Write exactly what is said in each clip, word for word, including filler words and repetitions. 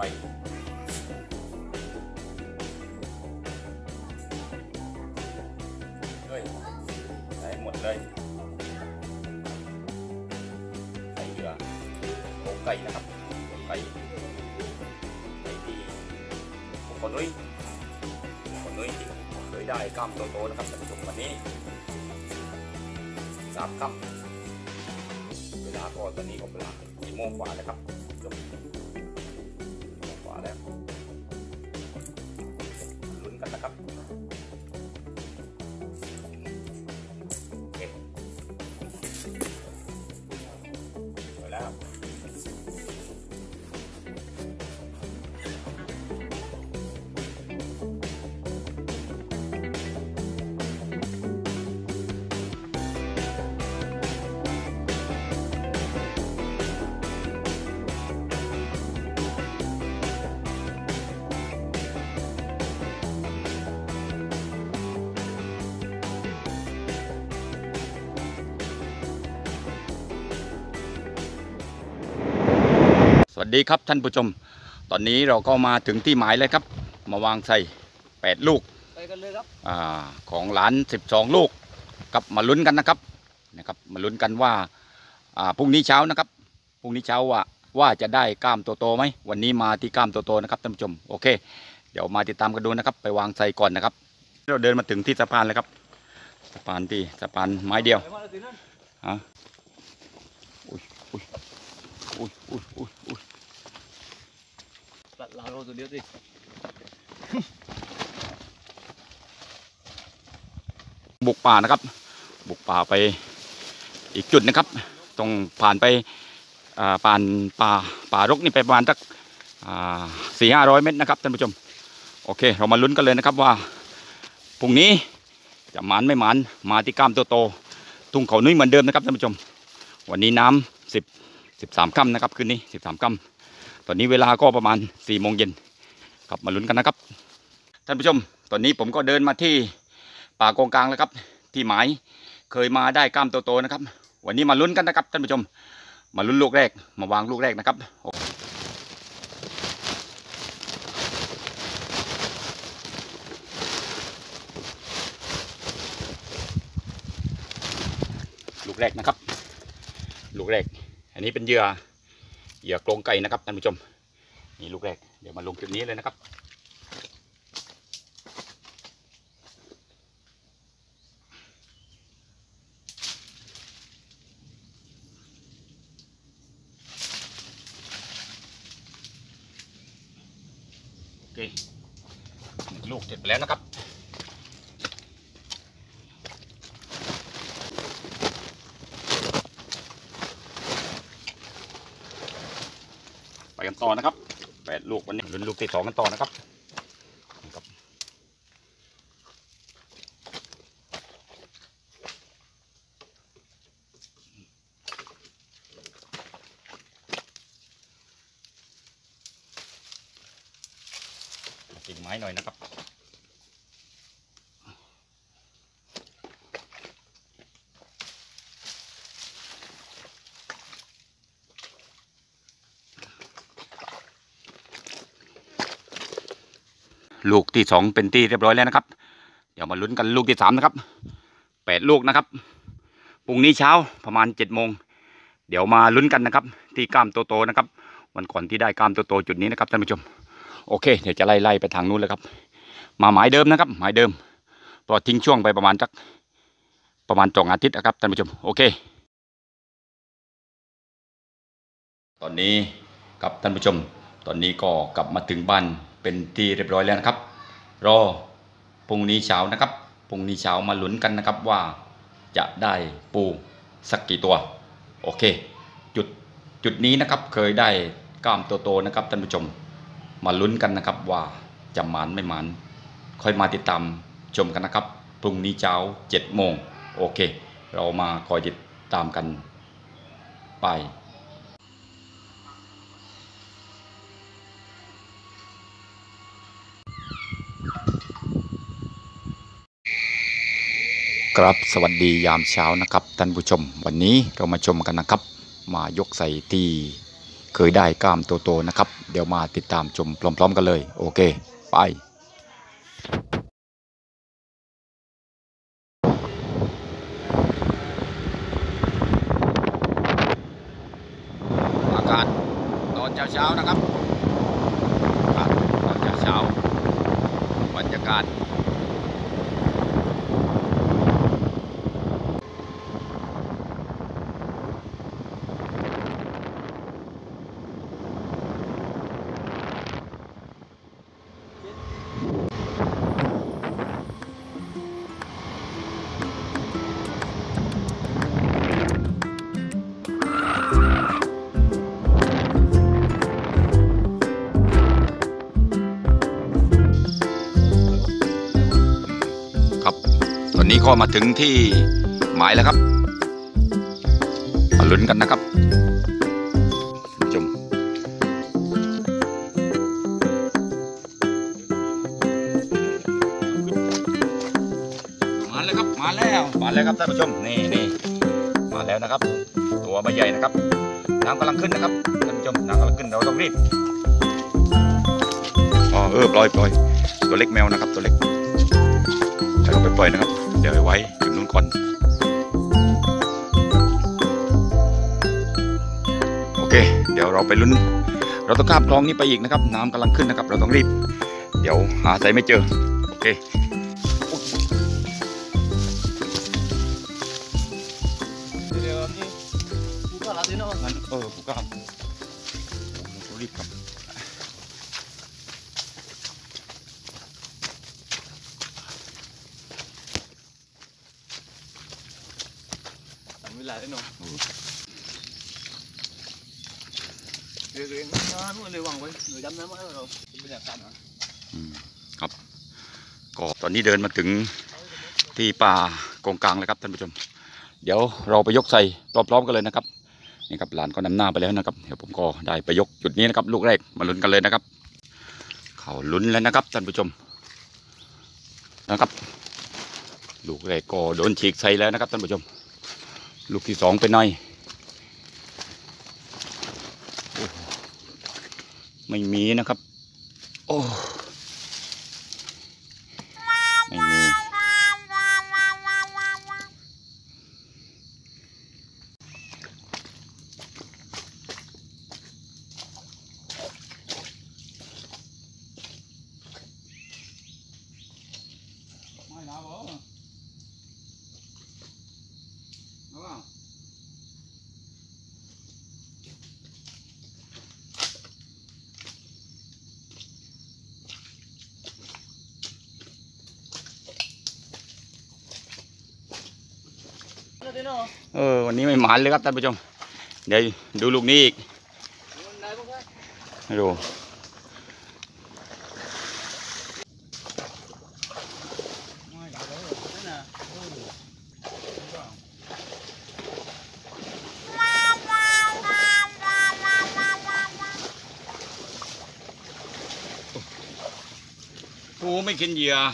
ด้วยใส่หมดเลยใส่เหยื่อโกไก่นะครับโกไก่ใส่ที่คนนุ้ยคนนุ้ยเคยได้กล้ามโตๆนะครับท่านผู้ชมวันนี้สามกล้ามเวลาก็ตอนนี้ก็เวลาสี่โมงกว่าแล้วครับจบโมงกว่าแล้วลุ้นกันนะครับเก็บไปแล้ว สวัสดีครับท่านผู้ชมตอนนี้เราก็มาถึงที่หมายเลยครับมาวางใส่แปดลูกไปกันเลยครับอ่าของหลานสิบสองลูกกับมาลุ้นกันนะครับนะครับมาลุ้นกันว่าอ่าพรุ่งนี้เช้านะครับพรุ่งนี้เช้าว่าว่าจะได้กล้ามโตๆไหมวันนี้มาที่กล้ามโตๆนะครับท่านผู้ชมโอเคเดี๋ยวมาติดตามกันดูนะครับไปวางใส่ก่อนนะครับเราเดินมาถึงที่สะพานเลยครับสะพานที่สะพานไม้เดียวฮะอุ้ยอุ้ยอุ้ยอุ้ยอุ้ยอุ้ยลาโรตัวเดียวสิบุกป่านะครับบุกป่าไปอีกจุดนะครับต้องผ่านไปผ่านป่าป่ารกนี่ไปประมาณสักสี่ห้าร้อยเมตรนะครับท่านผู้ชมโอเคเรามาลุ้นกันเลยนะครับว่าพรุ่งนี้จะหมานไม่หมานมาที่กล้ามโตๆทุ่งเขานุ้ยเหมือนเดิมนะครับท่านผู้ชมวันนี้น้ำสิบสิบสามค่ำนะครับคืนนี้สิบสามค่ำตอนนี้เวลาก็ประมาณสี่โมงเย็นกลับมาลุ้นกันนะครับท่านผู้ชมตอนนี้ผมก็เดินมาที่ป่ากองกลางแล้วครับที่หมายเคยมาได้กล้ามโตๆนะครับวันนี้มาลุ้นกันนะครับท่านผู้ชมมาลุ้นลูกแรกมาวางลูกแรกนะครับลูกแรกนะครับลูกแรกอันนี้เป็นเหยื่อเหยื่อโครงไก่นะครับท่านผู้ชมนี่ลูกแรกเดี๋ยวมาลงจุดนี้เลยนะครับโอเคลูกเสร็จไปแล้วนะครับไปกันต่อนะครับแปดลูกวันนี้ลุ้นลูกที่สองกันต่อนะครับกิ่งไม้หน่อยนะครับลูกที่สองเป็นที่เรียบร้อยแล้วนะครับเดี๋ยวมาลุ้นกันลูกที่สามนะครับแปดลูกนะครับพรุ่งนี้เช้าประมาณเจ็ดโมงเดี๋ยวมาลุ้นกันนะครับที่กล้ามโตๆนะครับวันก่อนที่ได้กล้ามโตๆจุดนี้นะครับท่านผู้ชมโอเคเดี๋ยวจะไล่ๆไปทางนู้นเลยครับมาหมายเดิมนะครับหมายเดิมพอทิ้งช่วงไปประมาณสักประมาณสองอาทิตย์นะครับท่านผู้ชมโอเคตอนนี้กับท่านผู้ชมตอนนี้ก็กลับมาถึงบ้านเป็นที่เรียบร้อยแล้วนะครับรอพรุ่งนี้เช้านะครับพรุ่งนี้เช้ามาลุ้นกันนะครับว่าจะได้ปูสักกี่ตัวโอเคจุดจุดนี้นะครับเคยได้กล้ามโตๆนะครับท่านผู้ชมมาลุ้นกันนะครับว่าจะหมานไม่หมานค่อยมาติดตามชมกันนะครับพรุ่งนี้เช้าเจ็ดโมงโอเคเรามาคอยติดตามกันไปครับสวัสดียามเช้านะครับท่านผู้ชมวันนี้เรามาชมกันนะครับมายกใส่ที่เคยได้กล้ามโตๆนะครับเดี๋ยวมาติดตามชมพร้อมๆกันเลยโอเคไปอากาศตอนเช้าๆนะครับอากาศตอนเช้าๆบรรยากาศตอนนี้ก็มาถึงที่หมายแล้วครับมาลุ้นกันนะครับชมมาแล้วครับมาแล้วมาแล้วครับท่านผู้ชมนี่นี่มาแล้วนะครับตัวไม่ใหญ่นะครับน้ำกำลังขึ้นนะครับท่านผู้ชมน้ำกำลังขึ้นเราต้องรีบอ๋อเออปล่อยปล่อยตัวเล็กแมวนะครับตัวเล็กเราไปปล่อยนะครับเดี๋ยวไว้ถึงนู้นก่อนโอเคเดี๋ยวเราไปลุ้นเราต้องข้ามคลองนี้ไปอีกนะครับน้ำกำลังขึ้นนะครับเราต้องรีบเดี๋ยวหาใส่ไม่เจอโอเคเดี๋ยวนี่ผู้กล้าดิเนาะงั้นเออผู้กล้าเรารีบครับเวลาได้เนาะเรียกเรียกน้ำมันเลยวางไว้หน่วยดำน้ำมาเราเป็นบรรยากาศนะครับก็ตอนนี้เดินมาถึงที่ป่ากงกลางแล้วครับท่านผู้ชมเดี๋ยวเราไปยกใส่พร้อมๆกันเลยนะครับนี่ครับหลานก็นำหน้าไปแล้วนะครับเดี๋ยวผมก็ได้ไปยกจุดนี้นะครับลูกแรกมาลุ้นกันเลยนะครับเขาลุ้นแล้วนะครับท่านผู้ชมนะครับลูกแรกก็โดนฉีกใส่แล้วนะครับท่านผู้ชมลูกที่สองเป็นไงไม่มีนะครับโอ้ไม่มีไม่หนาวเหรอเออวันนี้ไม่หมานเลยครับท่านผู้ชมเดี๋ยวดูลูกนี้อีกดูปูไม่กินเหยื่อ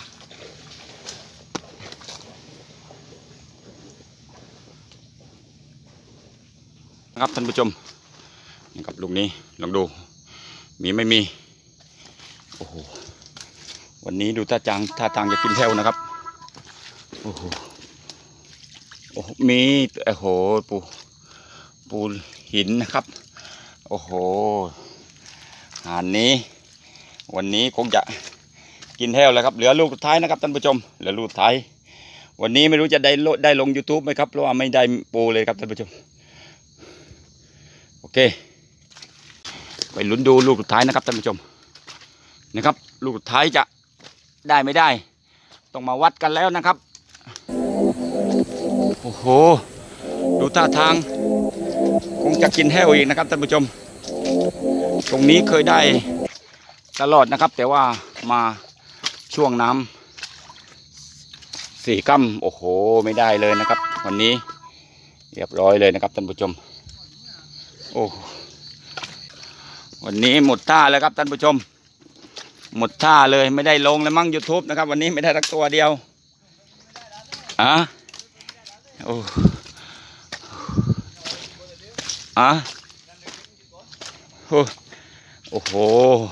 นะครับท่านผู้ชมนี่ครับลูกนี้ลองดูมีไม่มีโอ้โหวันนี้ดูท่าจางท่าทางจะกินแถวนะครับโอ้โหโอ้มีโอ้โหปูปูหินนะครับโอ้โหหานนี้วันนี้คงจะกินแถวแล้วครับเหลือลูกสุดท้ายนะครับท่านผู้ชมเหลือลูกสุดท้ายวันนี้ไม่รู้จะได้ได้ลง ยูทูบ ไหมครับเพราะว่าไม่ได้ปูเลยครับท่านผู้ชมโอเคไปลุ้นดูลูกสุดท้ายนะครับท่านผู้ชมนะครับลูกสุดท้ายจะได้ไม่ได้ต้องมาวัดกันแล้วนะครับโอ้โหดูท่าทางคงจะกินแห้วอีกนะครับท่านผู้ชมตรงนี้เคยได้ตลอดนะครับแต่ว่ามาช่วงน้ำสี่กัมโอ้โหไม่ได้เลยนะครับวันนี้เรียบร้อยเลยนะครับท่านผู้ชมโอ้วันนี้หมดท่าแล้วครับท่านผู้ชมหมดท่าเลยไม่ได้ลงแล้วมั้ง ยูทูบ นะครับวันนี้ไม่ได้สักตัวเดียวอ่ะโอ้อ่ะโอ้โห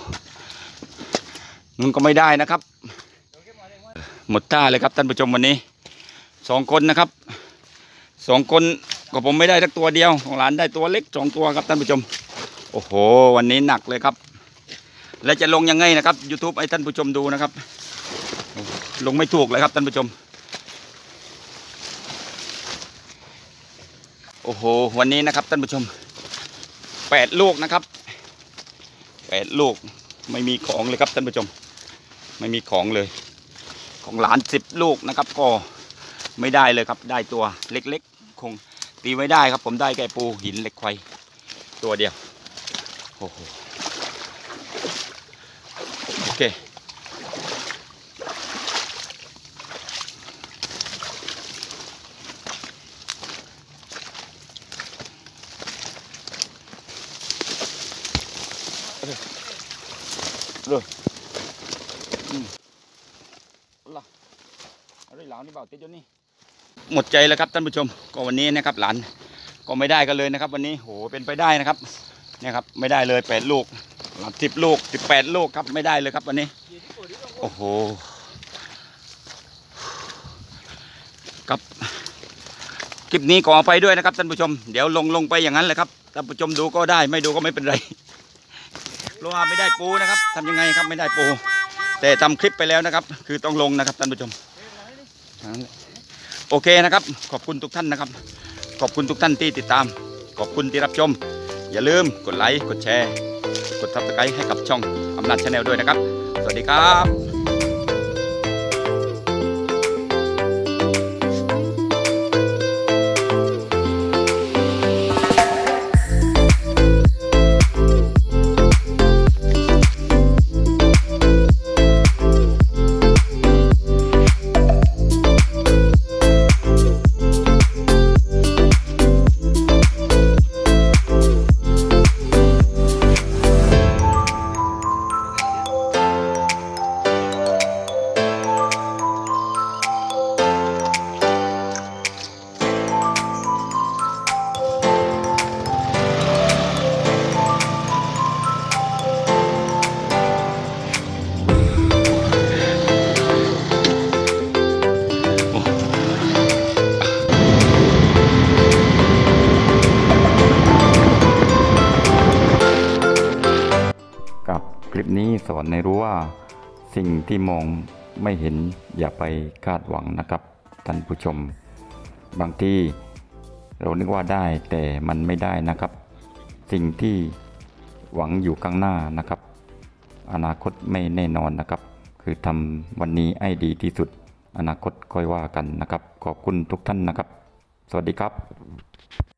มันก็ไม่ได้นะครับหมดท่าเลยครับท่านผู้ชมวันนี้สองคนนะครับสองคนก็ผมไม่ได้สักตัวเดียวของหลานได้ตัวเล็กสองตัวครับท่านผู้ชมโอ้โหวันนี้หนักเลยครับและจะลงยังไงนะครับ YouTube ให้ท่านผู้ชมดูนะครับลงไม่ถูกเลยครับท่านผู้ชมโอ้โหวันนี้นะครับท่านผู้ชมแปดลูกนะครับแปดลูกไม่มีของเลยครับท่านผู้ชมไม่มีของเลยของหลานสิบลูกนะครับก็ไม่ได้เลยครับได้ตัวเล็กๆคงตีไว้ได้ครับผมได้แก่ปูหินเหล็กไฟตัวเดียวโอ้โหโอเคเลยอืมล่ะอะไรหลานนี่เปล่าติดอยู่นี่หมดใจแล้วครับท่านผู้ชมก็วันนี้นะครับหลานก็ไม่ได้กันเลยนะครับวันนี้โหเป็นไปได้นะครับเนี่ยครับไม่ได้เลยแปดลูกหลานสิบลูกสิบแปดลูกครับไม่ได้เลยครับวันนี้โอ้โหครับคลิปนี้ขออภัยด้วยนะครับท่านผู้ชมเดี๋ยวลงลงไปอย่างนั้นเลยครับท่านผู้ชมดูก็ได้ไม่ดูก็ไม่เป็นไรเพราะว่าไม่ได้ปูนะครับทำยังไงครับไม่ได้ปูแต่ทำคลิปไปแล้วนะครับคือต้องลงนะครับท่านผู้ชมโอเคนะครับขอบคุณทุกท่านนะครับขอบคุณทุกท่านที่ติดตามขอบคุณที่รับชมอย่าลืมกดไลค์กดแชร์กดซับสไครต์ให้กับช่องอำนาจชาแนลด้วยนะครับสวัสดีครับคลิปนี้สอนให้รู้ว่าสิ่งที่มองไม่เห็นอย่าไปคาดหวังนะครับท่านผู้ชมบางทีเรานึกว่าได้แต่มันไม่ได้นะครับสิ่งที่หวังอยู่ข้างหน้านะครับอนาคตไม่แน่นอนนะครับคือทำวันนี้ให้ดีที่สุดอนาคตค่อยว่ากันนะครับขอบคุณทุกท่านนะครับสวัสดีครับ